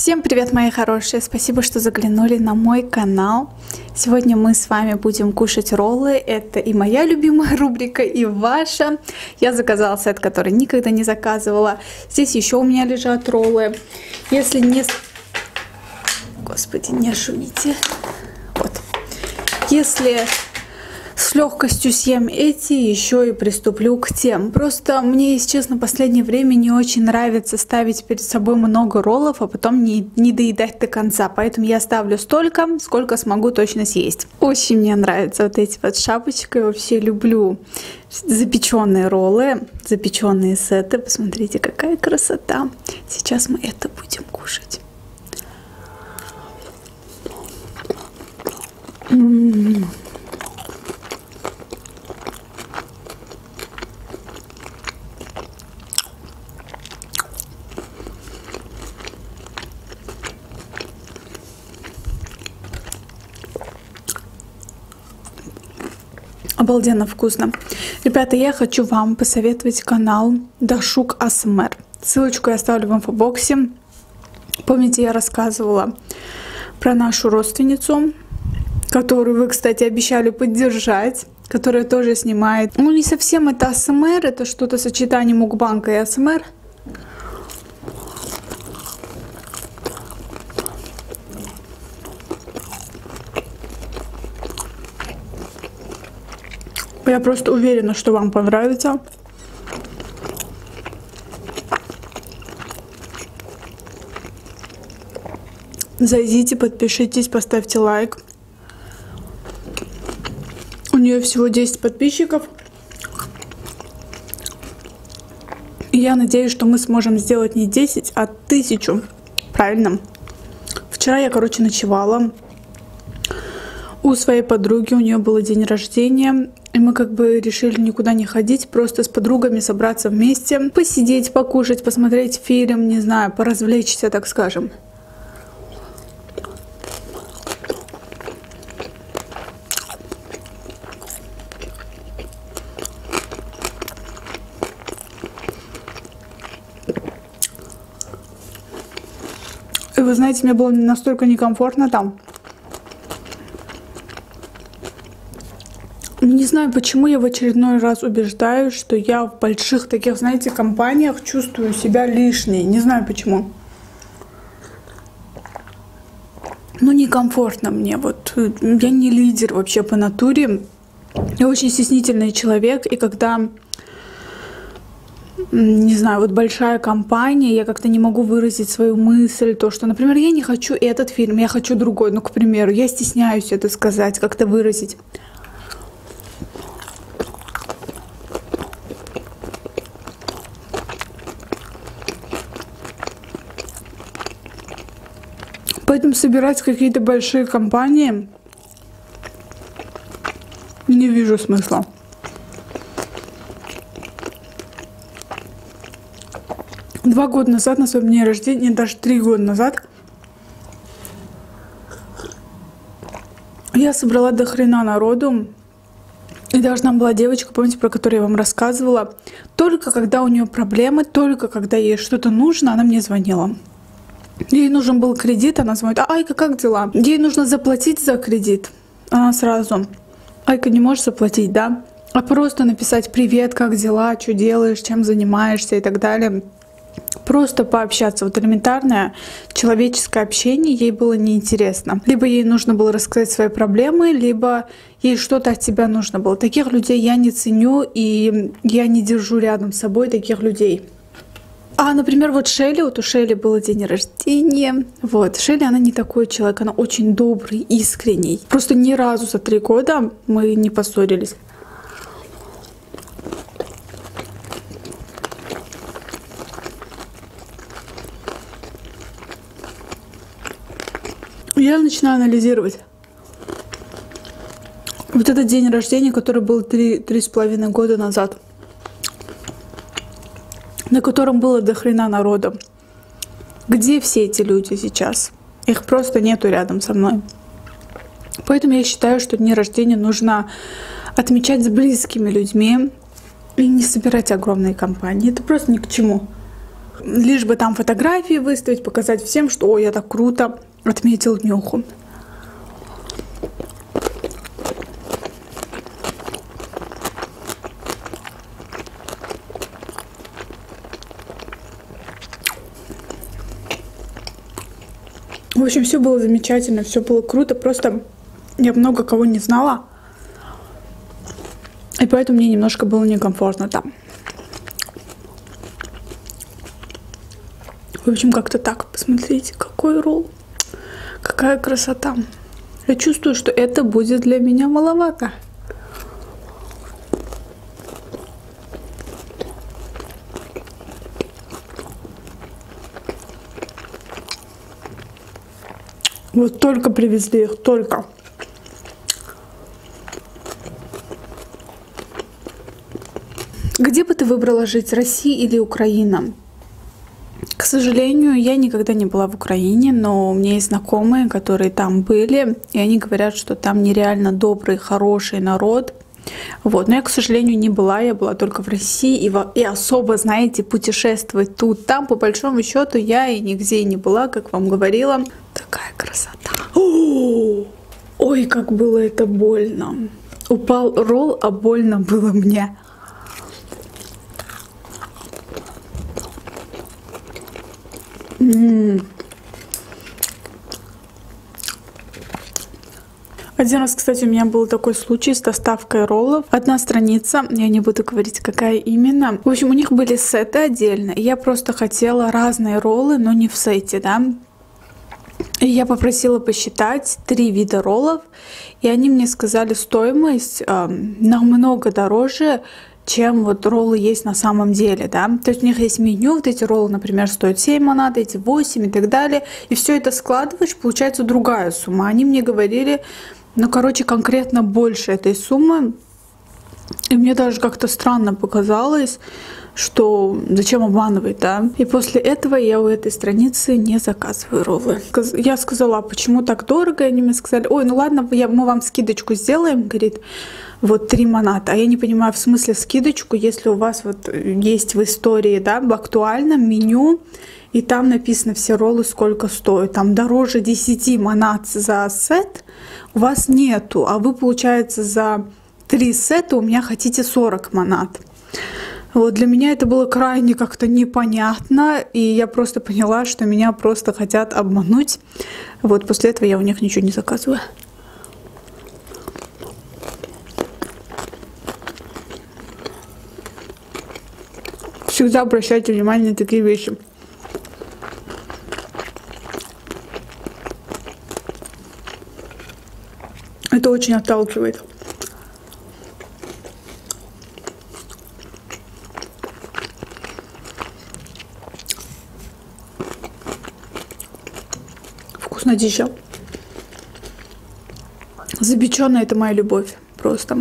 Всем привет, мои хорошие! Спасибо, что заглянули на мой канал. Сегодня мы с вами будем кушать роллы. Это и моя любимая рубрика, и ваша. Я заказала сет, который никогда не заказывала. Здесь еще у меня лежат роллы. Если не... Господи, не шумите. Вот. Если с легкостью съем эти, еще и приступлю к тем. Просто мне, если честно, в последнее время не очень нравится ставить перед собой много роллов, а потом не доедать до конца. Поэтому я ставлю столько, сколько смогу точно съесть. Очень мне нравятся вот эти вот шапочки. Я вообще люблю запеченные роллы, запеченные сеты. Посмотрите, какая красота. Сейчас мы это будем кушать. Обалденно вкусно. Ребята, я хочу вам посоветовать канал Дашук АСМР. Ссылочку я оставлю в инфобоксе. Помните, я рассказывала про нашу родственницу, которую вы, кстати, обещали поддержать, которая тоже снимает. Ну, не совсем это АСМР, это что-то сочетание мукбанга и АСМР. Я просто уверена, что вам понравится. Зайдите, подпишитесь, поставьте лайк. У нее всего 10 подписчиков. И я надеюсь, что мы сможем сделать не 10, а 1000. Правильно? Вчера я, ночевала у своей подруги. У нее был день рождения. И мы решили никуда не ходить, просто с подругами собраться вместе, посидеть, покушать, посмотреть фильм, не знаю, поразвлечься, так скажем. И вы знаете, мне было настолько некомфортно там. Не знаю, почему я в очередной раз убеждаюсь, что я в больших таких, знаете, компаниях чувствую себя лишней. Не знаю почему. Ну, некомфортно мне. Вот я не лидер вообще по натуре. Я очень стеснительный человек. И когда, не знаю, вот большая компания, я как-то не могу выразить свою мысль. То, что, например, я не хочу этот фильм, я хочу другой. Ну, к примеру, я стесняюсь это сказать, как-то выразить. Поэтому собирать какие-то большие компании не вижу смысла. Два года назад, на своем дне рождения, даже 3 года назад, я собрала до хрена народу. И должна была девочка, помните, про которую я вам рассказывала, только когда у нее проблемы, только когда ей что-то нужно, она мне звонила. Ей нужен был кредит, она звонит: Айка, как дела? Ей нужно заплатить за кредит. Она сразу: Айка, не можешь заплатить, да? А просто написать: привет, как дела, что делаешь, чем занимаешься и так далее. Просто пообщаться. Вот элементарное человеческое общение ей было неинтересно. Либо ей нужно было рассказать свои проблемы, либо ей что-то от тебя нужно было. Таких людей я не ценю, и я не держу рядом с собой таких людей. А, например, вот Шелли, вот у Шелли был день рождения. Вот, Шелли, она не такой человек, она очень добрый, искренний. Просто ни разу за 3 года мы не поссорились. Я начинаю анализировать. Вот этот день рождения, который был 3,5 года назад, на котором было до хрена народа. Где все эти люди сейчас? Их просто нету рядом со мной. Поэтому я считаю, что дни рождения нужно отмечать с близкими людьми и не собирать огромные компании. Это просто ни к чему. Лишь бы там фотографии выставить, показать всем, что «Ой, я так круто отметил днюху». В общем, все было замечательно, все было круто, просто я много кого не знала, и поэтому мне немножко было некомфортно там. В общем, как-то так. Посмотрите, какой ролл, какая красота. Я чувствую, что это будет для меня маловато. Вот только привезли их, только. Где бы ты выбрала жить, Россия или Украина? К сожалению, я никогда не была в Украине, но у меня есть знакомые, которые там были, и они говорят, что там нереально добрый, хороший народ. Вот. Но я, к сожалению, не была, я была только в России, и особо, знаете, путешествовать тут, там, по большому счету, я и нигде не была, как вам говорила. Такая красота. Ой, как было это больно. Упал ролл, а больно было мне. Один раз, кстати, у меня был такой случай с доставкой роллов. Одна страница, я не буду говорить, какая именно. В общем, у них были сеты отдельно, и я просто хотела разные роллы, но не в сете, да. И я попросила посчитать 3 вида роллов, и они мне сказали стоимость намного дороже, чем вот роллы есть на самом деле, да. То есть у них есть меню, вот эти роллы, например, стоят 7 манат, эти 8 и так далее. И все это складываешь, получается другая сумма. Они мне говорили, ну, короче, конкретно больше этой суммы. И мне даже как-то странно показалось, что зачем обманывать, да. И после этого я у этой страницы не заказываю роллы. Я сказала, почему так дорого? И они мне сказали, ой, ну ладно, мы вам скидочку сделаем, говорит, вот 3 маната. А я не понимаю, в смысле скидочку, если у вас вот есть в истории, да, в актуальном меню, и там написано все роллы сколько стоят. Там дороже 10 манат за сет у вас нету, а вы, получается, за 3 сета у меня хотите 40 манат. Вот для меня это было крайне как-то непонятно, и я просто поняла, что меня просто хотят обмануть. Вот после этого я у них ничего не заказываю. Всегда обращайте внимание на такие вещи. Это очень отталкивает. Вкуснотища. Запеченная — это моя любовь просто.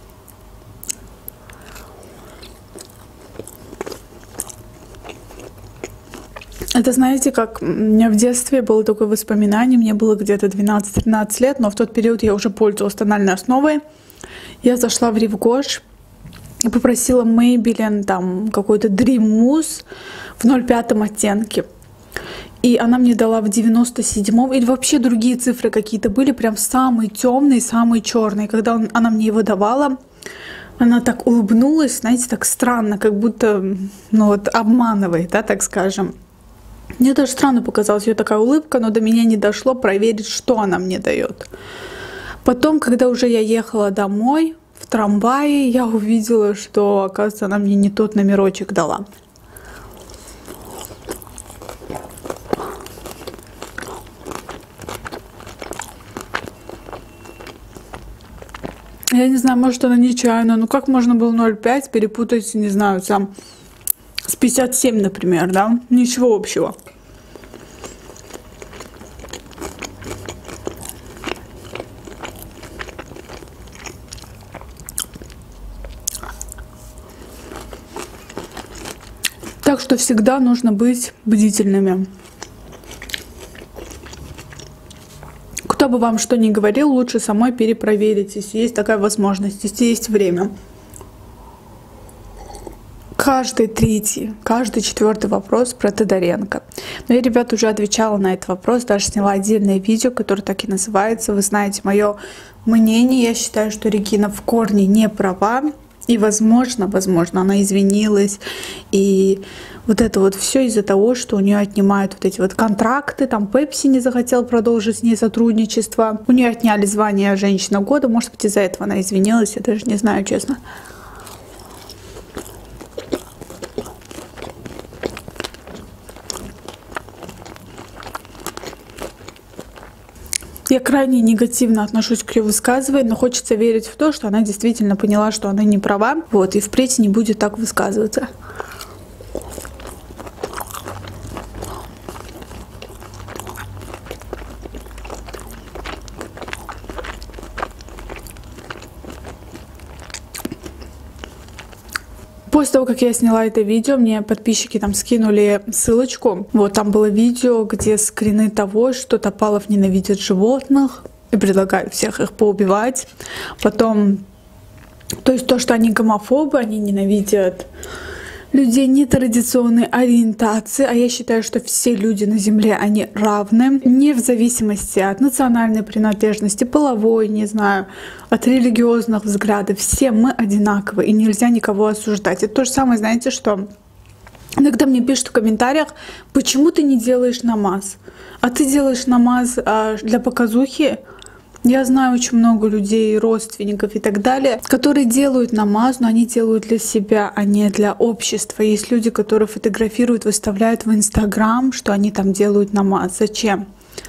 Это, знаете, как у меня в детстве было такое воспоминание, мне было где-то 12-13 лет, но в тот период я уже пользовалась тональной основой. Я зашла в Рив-Гош и попросила Maybelline там какой-то Dream Mousse в 0,5 оттенке. И она мне дала в 97-м, или вообще другие цифры какие-то были, прям самый темный, самый черный. Когда она мне его давала, она так улыбнулась, знаете, так странно, как будто, ну вот, обманывает, да, так скажем. Мне даже странно показалась ее такая улыбка, но до меня не дошло проверить, что она мне дает. Потом, когда уже я ехала домой в трамвае, я увидела, что, оказывается, она мне не тот номерочек дала. Я не знаю, может, она нечаянно, но как можно было 0,5 перепутать, не знаю, там с 57, например, да? Ничего общего. Так что всегда нужно быть бдительными. Кто бы вам что ни говорил, лучше самой перепроверить, если есть такая возможность, если есть время. каждый третий, каждый четвертый вопрос про Тодоренко. Но я, ребят, уже отвечала на этот вопрос, даже сняла отдельное видео, которое так и называется. Вы знаете мое мнение. Я считаю, что Регина в корне не права. И возможно, она извинилась. И вот это вот все из-за того, что у нее отнимают вот эти вот контракты. Там Пепси не захотел продолжить с ней сотрудничество. У нее отняли звание женщина года. Может быть, из-за этого она извинилась. Я даже не знаю, честно. Я крайне негативно отношусь к ее высказываниям, но хочется верить в то, что она действительно поняла, что она не права, вот, и впредь не будет так высказываться. После того, как я сняла это видео, мне подписчики там скинули ссылочку. Вот там было видео, где скрины того, что Топалов ненавидит животных и предлагает всех их поубивать. Потом, то есть то, что они гомофобы, они ненавидят людей нетрадиционной ориентации, а я считаю, что все люди на Земле, они равны, не в зависимости от национальной принадлежности, половой, не знаю, от религиозных взглядов. Все мы одинаковы, и нельзя никого осуждать. Это то же самое, знаете, что иногда мне пишут в комментариях, почему ты не делаешь намаз? А ты делаешь намаз для показухи? Я знаю очень много людей, родственников и так далее, которые делают намаз, но они делают для себя, а не для общества. Есть люди, которые фотографируют, выставляют в Инстаграм, что они там делают намаз. Зачем?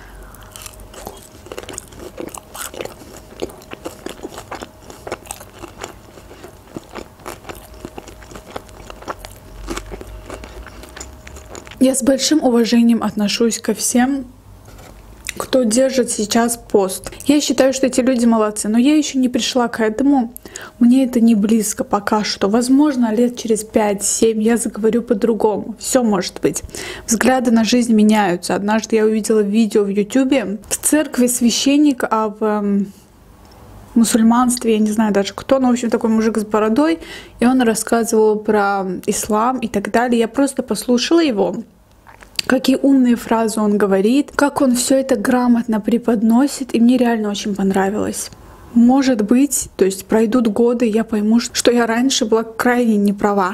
Я с большим уважением отношусь ко всем, кто держит сейчас пост. Я считаю, что эти люди молодцы, но я еще не пришла к этому. Мне это не близко пока что. Возможно, лет через 5-7 я заговорю по-другому. Все может быть. Взгляды на жизнь меняются. Однажды я увидела видео в YouTube. В церкви священник, а в мусульманстве, я не знаю даже кто, но, в общем, такой мужик с бородой, и он рассказывал про ислам и так далее. Я просто послушала его. Какие умные фразы он говорит, как он все это грамотно преподносит, и мне реально очень понравилось. Может быть, то есть пройдут годы, я пойму, что я раньше была крайне не права.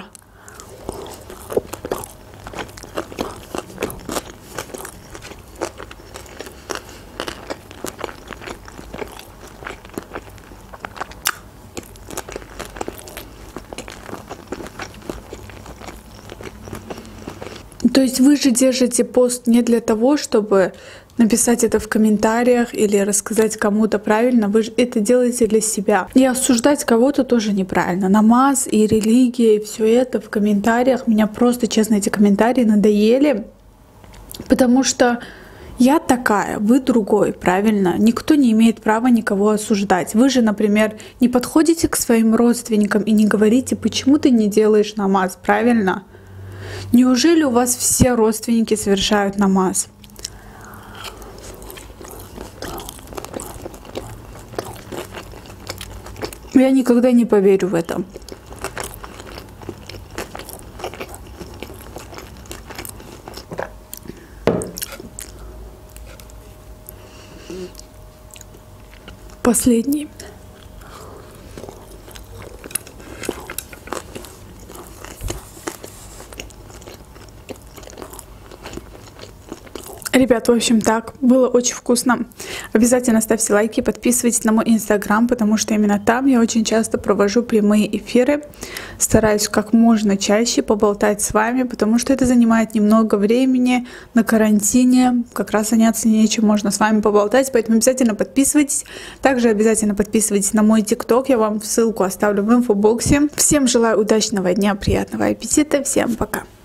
То есть вы же держите пост не для того, чтобы написать это в комментариях или рассказать кому-то правильно, вы же это делаете для себя. И осуждать кого-то тоже неправильно. Намаз и религия, и все это в комментариях. Меня просто, честно, эти комментарии надоели, потому что я такая, вы другой, правильно? Никто не имеет права никого осуждать. Вы же, например, не подходите к своим родственникам и не говорите, почему ты не делаешь намаз, правильно? Неужели у вас все родственники совершают намаз? Я никогда не поверю в это. Последний. Ребят, в общем, так, было очень вкусно. Обязательно ставьте лайки, подписывайтесь на мой инстаграм, потому что именно там я очень часто провожу прямые эфиры. Стараюсь как можно чаще поболтать с вами, потому что это занимает немного времени на карантине. Как раз заняться нечем, можно с вами поболтать, поэтому обязательно подписывайтесь. Также обязательно подписывайтесь на мой тикток, я вам ссылку оставлю в инфобоксе. Всем желаю удачного дня, приятного аппетита, всем пока!